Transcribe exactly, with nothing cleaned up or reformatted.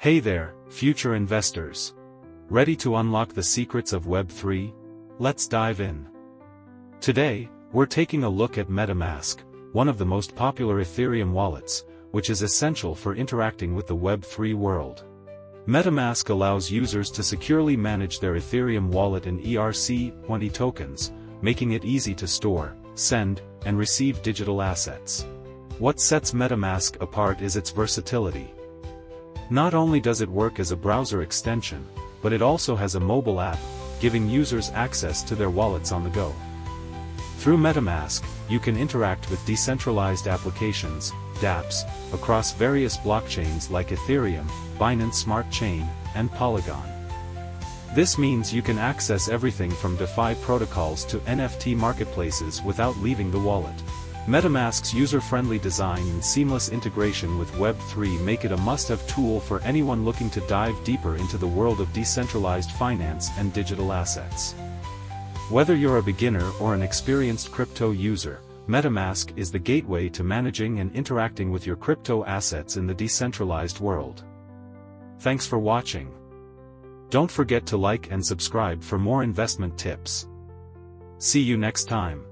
Hey there, future investors. Ready to unlock the secrets of Web three? Let's dive in. Today, we're taking a look at MetaMask, one of the most popular Ethereum wallets, which is essential for interacting with the Web three world. MetaMask allows users to securely manage their Ethereum wallet in E R C twenty tokens, making it easy to store, send, and receive digital assets. What sets MetaMask apart is its versatility. Not only does it work as a browser extension, but it also has a mobile app, giving users access to their wallets on the go. Through MetaMask, you can interact with decentralized applications, DApps, across various blockchains like Ethereum, Binance Smart Chain, and Polygon. This means you can access everything from DeFi protocols to N F T marketplaces without leaving the wallet. MetaMask's user-friendly design and seamless integration with Web three make it a must-have tool for anyone looking to dive deeper into the world of decentralized finance and digital assets. Whether you're a beginner or an experienced crypto user, MetaMask is the gateway to managing and interacting with your crypto assets in the decentralized world. Thanks for watching. Don't forget to like and subscribe for more investment tips. See you next time.